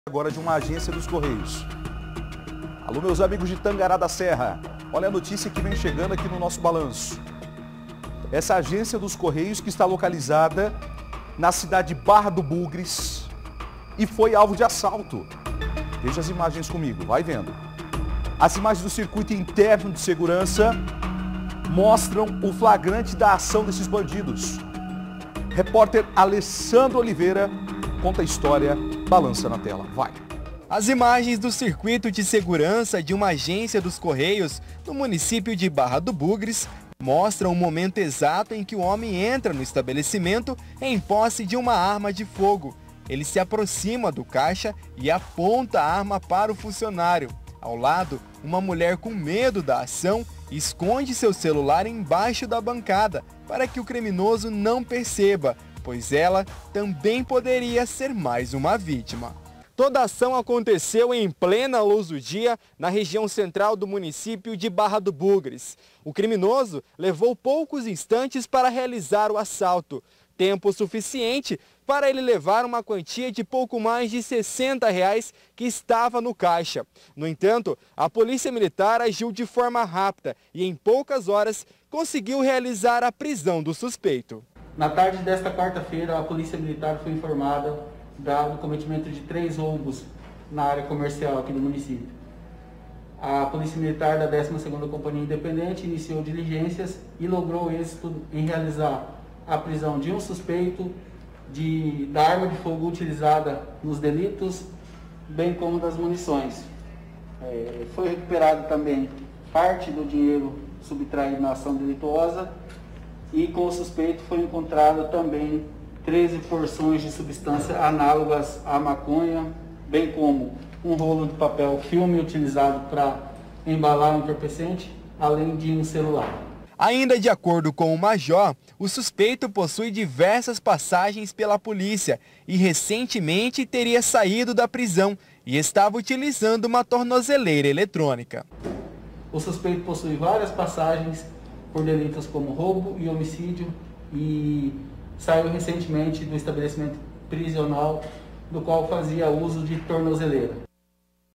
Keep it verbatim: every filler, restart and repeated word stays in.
Agora de uma agência dos Correios. Alô, meus amigos de Tangará da Serra, olha a notícia que vem chegando aqui no nosso balanço. Essa agência dos Correios que está localizada na cidade de Barra do Bugres e foi alvo de assalto. Veja as imagens comigo, vai vendo. As imagens do circuito interno de segurança mostram o flagrante da ação desses bandidos. Repórter Alessandro Oliveira conta a história, balança na tela, vai. As imagens do circuito de segurança de uma agência dos Correios no município de Barra do Bugres mostram o momento exato em que o homem entra no estabelecimento em posse de uma arma de fogo. Ele se aproxima do caixa e aponta a arma para o funcionário. Ao lado, uma mulher com medo da ação esconde seu celular embaixo da bancada para que o criminoso não perceba, pois ela também poderia ser mais uma vítima. Toda a ação aconteceu em plena luz do dia na região central do município de Barra do Bugres. O criminoso levou poucos instantes para realizar o assalto, tempo suficiente para ele levar uma quantia de pouco mais de sessenta reais que estava no caixa. No entanto, a Polícia Militar agiu de forma rápida e em poucas horas conseguiu realizar a prisão do suspeito. Na tarde desta quarta-feira, a Polícia Militar foi informada do cometimento de três roubos na área comercial aqui do município. A Polícia Militar da décima segunda Companhia Independente iniciou diligências e logrou êxito em realizar a prisão de um suspeito de, da arma de fogo utilizada nos delitos, bem como das munições. É, foi recuperado também parte do dinheiro subtraído na ação delituosa e com o suspeito foi encontrado também treze porções de substâncias análogas à maconha, bem como um rolo de papel filme utilizado para embalar o entorpecente, além de um celular. Ainda de acordo com o major, o suspeito possui diversas passagens pela polícia e recentemente teria saído da prisão e estava utilizando uma tornozeleira eletrônica. O suspeito possui várias passagens por delitos como roubo e homicídio e saiu recentemente do estabelecimento prisional do qual fazia uso de tornozeleira.